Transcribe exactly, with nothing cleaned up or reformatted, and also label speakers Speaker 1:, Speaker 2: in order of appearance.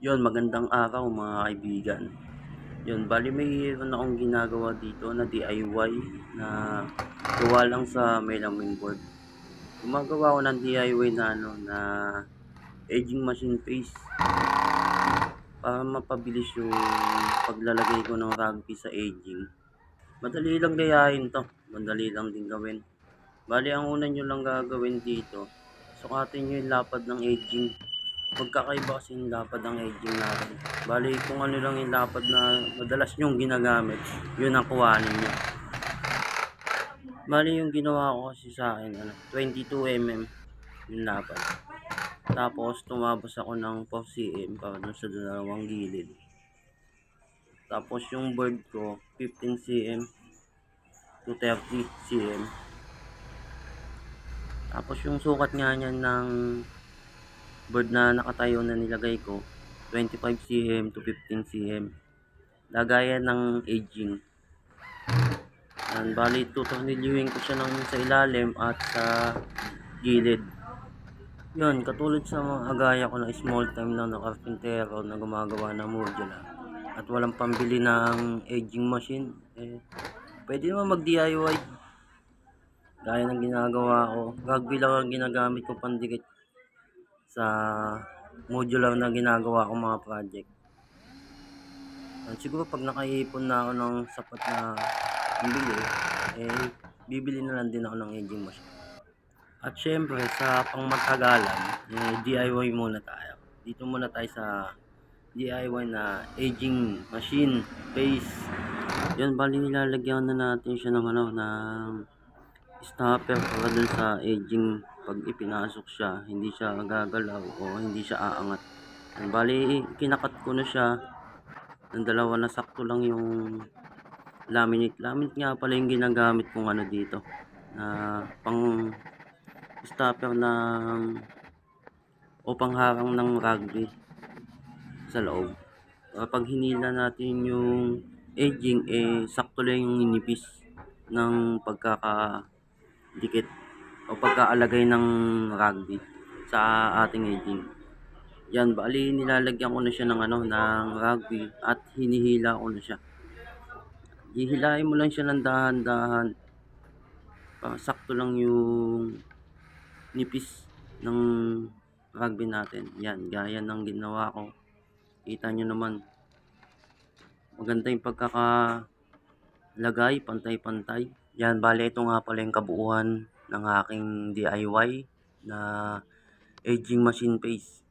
Speaker 1: Yun, magandang araw mga kaibigan. Yun, bali mayroon akong ginagawa dito na D I Y na gawa lang sa melamine board. Gumagawa ako ng D I Y na ano na aging machine face para mapabilis yung paglalagay ko ng rugby sa aging. Madali lang gayahin to, madali lang din gawin. Bali ang una nyo lang gagawin dito, sukatin nyo yung lapad ng aging. Magkakaiba kasi yung lapad ng edging natin. Bali, kung ano lang yung lapad na madalas nyong ginagamit, yun ang kuhanin nyo. Bali, yung ginawa ko kasi sa akin, ano, twenty-two millimeters yung lapad. Tapos, tumabos ako ng four centimeters para dun sa dalawang gilid. Tapos, yung board ko, fifteen centimeters to thirty centimeters. Tapos, yung sukat nga niyan ng board na nakatayo na nilagay ko, twenty-five centimeters to fifteen centimeters. Lagayan ng aging. Yan, bali tutornilyuhin ko siya ng sa ilalim at sa gilid. Yun, katulad sa mga agaya ko na small time lang na karpintero na gumagawa ng modular at walang pambili ng aging machine, eh, pwede naman mag D I Y. Gaya ng ginagawa ko, rugby lang ang ginagamit ko pandikit sa modular na ginagawa ko mga project. At siguro pag nakaipon na ako ng sapat na bibili, eh bibili na lang din ako ng aging machine. At syempre sa pangmatagalan, eh, D I Y muna tayo. Dito muna tayo sa D I Y na aging machine face. Yan, bali nilalagyan na natin siya ng ano, ng stopper para dun sa aging. Pag ipinasok siya, hindi siya gagalaw o hindi siya aangat. Yan, bali kinakat ko na siya ng dalawa na sakto lang yung laminate. Laminate nga pala yung ginagamit kong ano dito na pang stopper ng o pangharang ng rugby sa loob. Kapag hinila natin yung edging, eh sakto lang yung nipis ng pagkakadikit o pagkaalagay ng rugby sa ating edging. Yan, bali nilalagyan ko na siya ng ano ng rugby at hinihila ko na siya. Hihilahin mo lang siya ng dahan-dahan para sakto lang yung nipis ng rugby natin. Yan, gaya ng ginawa ko. Kita nyo naman, maganda yung pagkakalagay, pantay-pantay. Yan, bali ito nga pala yung kabuuan ng aking D I Y na aging machine face.